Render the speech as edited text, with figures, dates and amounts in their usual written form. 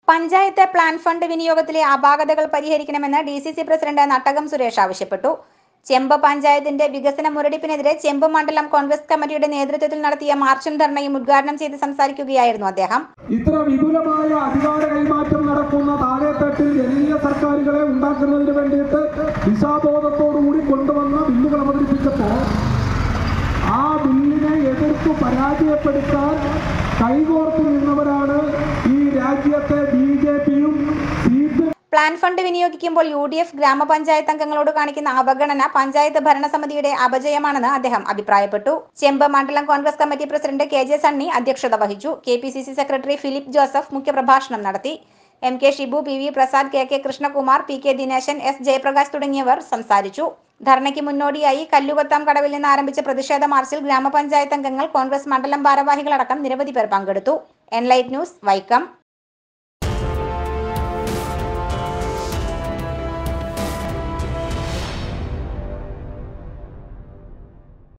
Panchayat plan fund വിനിയോഗത്തിലെ അപാകതകൾ പരിഹരിക്കണമെന്ന് DCC president നട്ടകം Suresh ആവശ്യപ്പെട്ടു. ചെമ്പ് പഞ്ചായത്തിന്റെ വികസന മുരടിപ്പിനെതിരെ ചെമ്പ് മണ്ഡലം കോൺഗ്രസ് കമ്മിറ്റിയുടെ നേതൃത്വത്തിൽ നടത്തിയ മാർച്ചും ധർണയും ഉദ്ഘാടനം ചെയ്ത് സംസാരിക്കുകയായിരുന്നു അദ്ദേഹം. ഇത്ര വിപുലമായ അധികാര കൈമാറ്റം നടക്കുന്ന താഴെത്തട്ടിൽ ജനകീയ സർക്കാരുകളെ ഉണ്ടാക്കുന്നതിന് വേണ്ടിയിട്ട് ദിശാബോധത്തോടുകൂടി കൊണ്ടുവന്ന ബില്ലുകൾ അവതരിപ്പിച്ചപ്പോൾ ആ ബില്ലിനെ എതിർത്ത് പരാജയപ്പെടുത്താൻ കൈകോർത്തു നിന്നവരാണ് ഈ രാജ്യത്തെ BJPയും CPM. പ്ലാൻ ഫണ്ട് വിനിയോഗിക്കുമ്പോൾ UDF ഗ്രാമപഞ്ചായത്ത് അംഗങ്ങളോട് കാണിക്കുന്ന അവഗണന പഞ്ചായത്ത് ഭരണസമിതിയുടെ അപജയമാണെന്ന് അദ്ദേഹം അഭിപ്രായപ്പെട്ടു. ചെമ്പ് മണ്ഡലം Congress committee president KJ Sunny അധ്യക്ഷത വഹിച്ചു. KPCC സെക്രട്ടറി ഫിലിപ്പ് ജോസഫ് മുഖ്യപ്രഭാഷണം നടത്തി. MK Shibu, PV Prasad, KK Krishnakumar, PK Dineshan, S Jayaprakash തുടങ്ങിയവർ സംസാരിച്ചു. ധർണയ്ക്ക് മുന്നോടിയായി കല്ലുകൊത്താം കടവിൽ നിന്ന് ആരംഭിച്ച പ്രതിഷേധ മാർച്ചിൽ ഗ്രാമപഞ്ചായത്ത് അംഗങ്ങൾ, കോൺഗ്രസ് മണ്ഡലം ഭാരവാഹികളടക്കം നിരവധി പേർ പങ്കെടുത്തു. Enlight News, Vaikom.